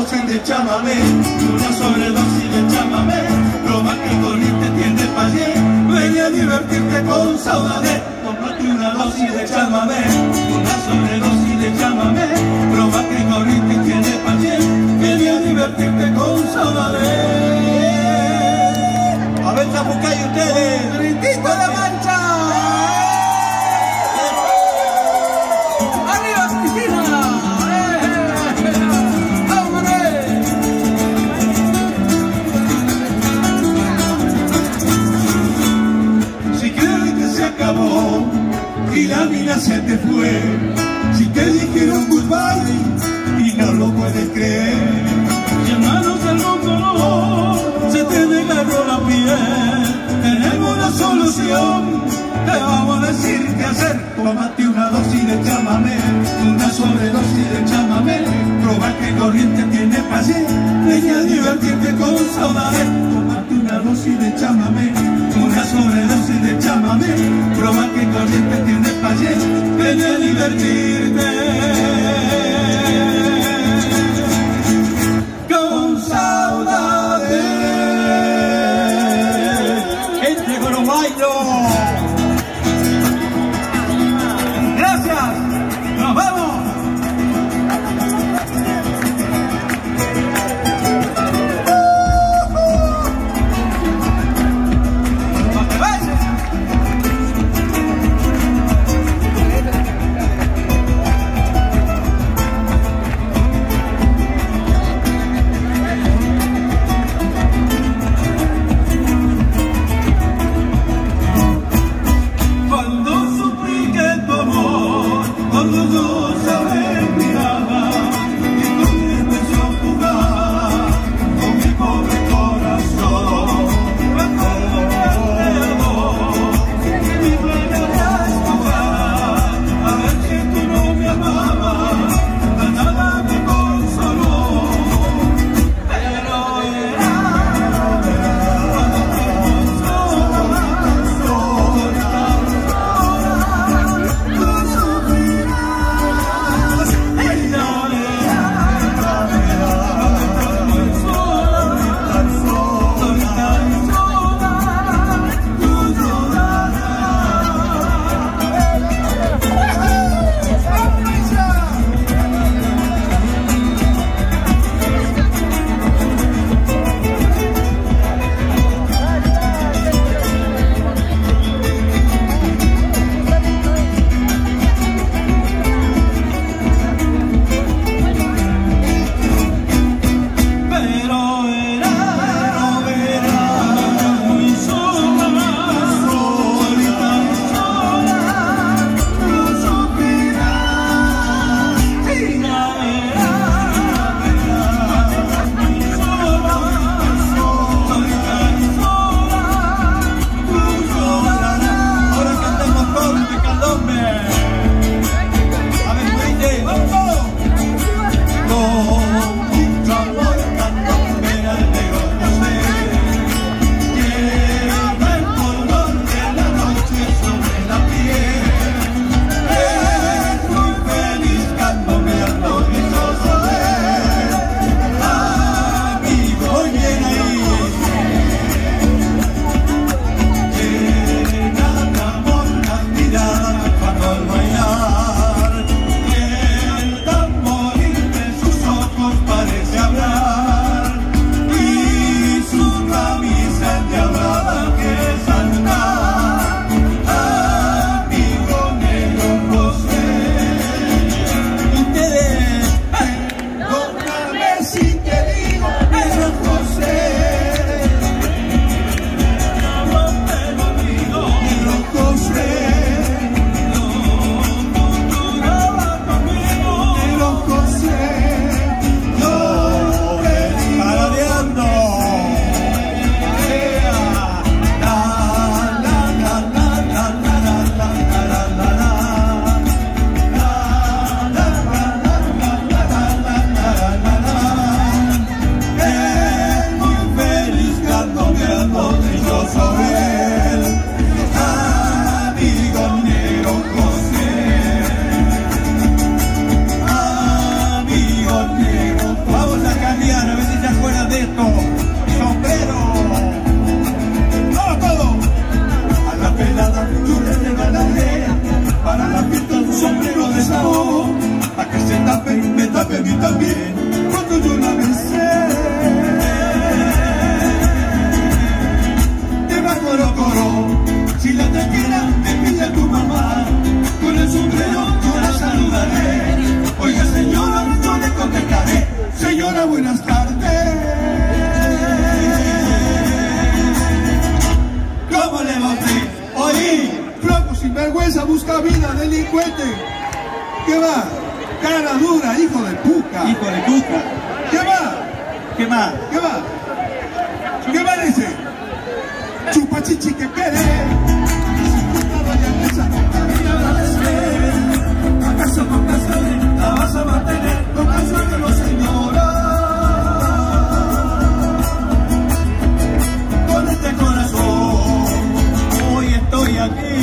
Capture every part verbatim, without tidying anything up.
sobredosis de chamamé, una sobredosis de chamamé, lo más que corriente tiene payé, ven a divertirte con saudade, tómate una dosis de chamamé, una sobredosis de chamamé, lo más que corriente tiene payé, ven a divertirte con saudade. A ver, Zapucay, ustedes, Grindito de Mancha. ¡Arriba, Cristina! Y la mina se te fue, si te dijeron goodbye y no lo puedes creer, llamanos del dolor, se te desgarró la piel, tenemos una solución, te vamos a decir qué hacer, tómate una dosis de chamamé, una sobredosis de chamamé, probar que corriente tiene payé, ven a divertirte con saudade, tómate una dosis de chamamé, una sobredosis de chamamé, probar que corriente tiene payé, ven a divertirte con saudade. Gente con un bailo. Gracias, nos vemos. busca vida, delincuente. ¿Qué va? Cara dura, hijo de puta. Hijo de puta. ¿Qué va? ¿Qué más? ¿Qué va? ¿Qué va dice? Chupa chichi que quiere. ¿Acaso con canciones la vas a mantener? Con canciones no, señora. Con este corazón hoy estoy aquí.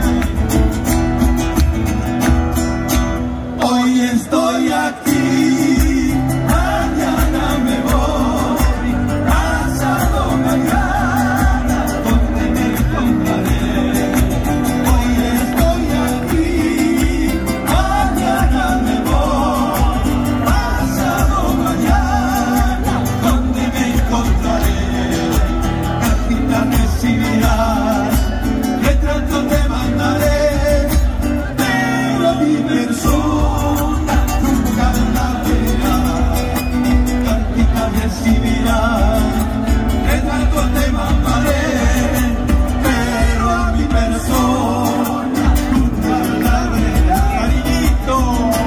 Hoy estoy aquí. Mañana me voy. Pasado mañana, donde me encontraré. Hoy estoy aquí. Mañana me voy. Pasado mañana, donde me encontraré. Cartita recibirás, retrato te mandaré, pero mi persona nunca la verás. Cartita recibirás, retrato te mandaré, pero a mi persona nunca la verás. Cariñito.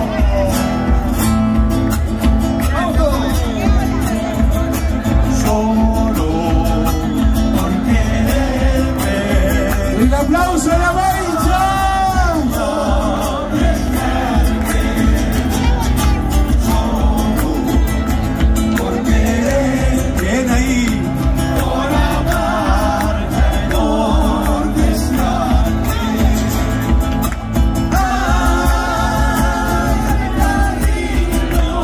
Solo por quererme. ¡Un aplauso a la Mancha! Por querer, bien ahí. Por amarte, por besarte. Ay, cariño.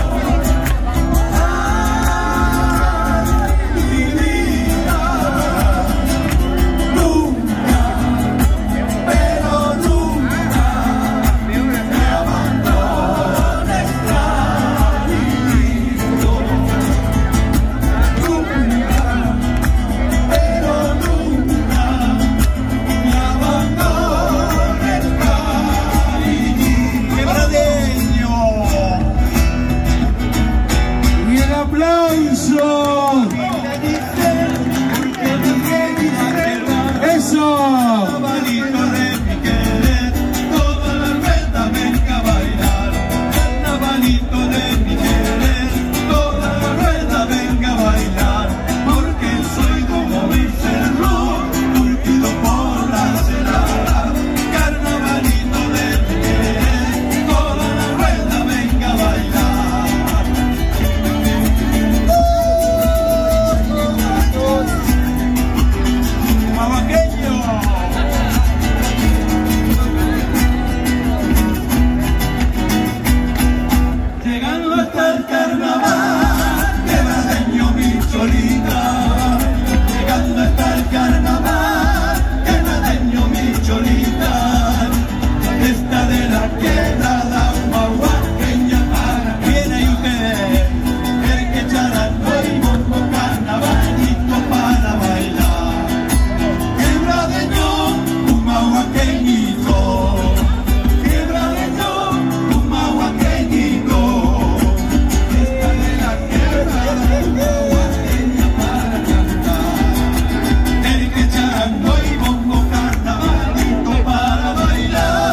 Ay, mi vida. Nunca, pero nunca me abandones, cariño. Nunca, pero nunca me abandones, cariño. ¡Quebradeño! ¡Y el aplauso! ¡Eso! Carnavalito de mi querer, toda la rueda venga a bailar. Carnavalito de mi querer, toda la rueda venga a bailar. Porque soy como dice el rock, curtido por la celada. Carnavalito de mi querer, toda la rueda venga a bailar. ¡Mabaqueño! Llegando hasta el carnaval, quebradeño mi cholita. Llegando hasta el carnaval, quebradeño mi cholita. Esta de la quebrada mahuaqueña para Viene ahí ustedes. el que charango y bombo carnavalito para bailar. Quebradeño, un mahuaqueñito. Quebradeño, un mahuaqueñito. Esta de la quebrada mahuaqueña para cantar. El que charango y bombo carnavalito para bailar.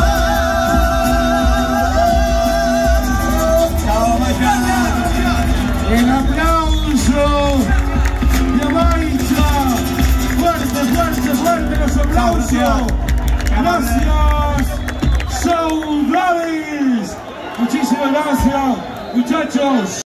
¡Chao, mañana! ¡El aplauso! ¡La Mancha! ¡Fuerte, fuerte, fuerte los aplausos! ¡Gracias! ¡Soul Brothers! Muchísimas gracias, muchachos.